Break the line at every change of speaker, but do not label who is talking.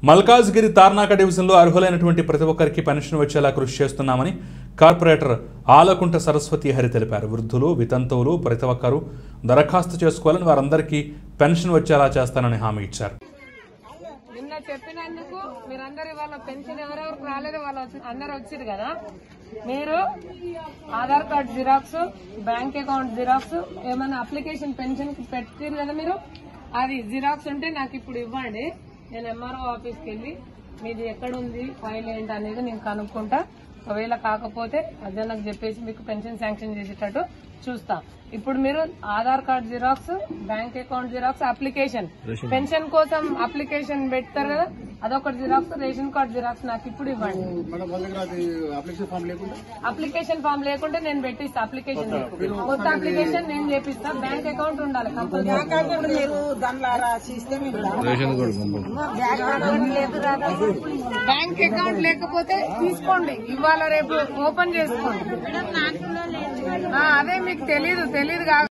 మల్కాజ్గిరి తార్నాక డివిజన్లో అర్హులైనటువంటి ప్రతి ఒక్కరికి పెన్షన్ వచ్చేలా కృషి చేస్తున్నామని కార్పొరేటర్ ఆలకుంట సరస్వతి హరి తెలిపారు. వృద్ధులు, వితంతువులు ప్రతి ఒక్కరూ దరఖాస్తు చేసుకోవాలని, వారందరికీ పెన్షన్ వచ్చేలా చేస్తానని హామీ ఇచ్చారు.
నిన్న చెప్పినందుకు మీరందరూ వాళ్ళ పెన్షన్ ఎవరెవరికి రాలేదు వాళ్ళు అందరూ వచ్చారు కదా. మీరు Aadhaar card xerox, bank account xerox, ఏమైనా అప్లికేషన్ పెన్షన్ కి పెట్టారు కదా మీరు, అది జిరాక్స్ ఉంటే నాకు ఇప్పుడు ఇవ్వండి. నేను ఎంఆర్ఓ ఆఫీస్కి వెళ్ళి మీది ఎక్కడుంది, ఫైల్ ఏంటి అనేది నేను కనుక్కుంటా. ఒకవేళ కాకపోతే అర్జనకు చెప్పేసి మీకు పెన్షన్ శాంక్షన్ చేసేటట్టు చూస్తా. ఇప్పుడు మీరు Aadhaar card xerox, bank account xerox, application pension కోసం అప్లికేషన్ పెడతారు కదా, అదొకటి జిరాక్స్, రేషన్ కార్డు జిరాక్స్ నాకు ఇప్పుడు ఇవ్వండి. అప్లికేషన్ ఫామ్ లేకుంటే నేను పెట్టిస్తా. అప్లికేషన్ కొత్త అప్లికేషన్ నేను చేపిస్తా. బ్యాంక్ అకౌంట్ ఉండాలి బ్యాంక్ అకౌంట్ లేకపోతే తీసుకోండి, ఇవాళ రేపు ఓపెన్ చేసుకోండి. అదే మీకు తెలీదు కాదు.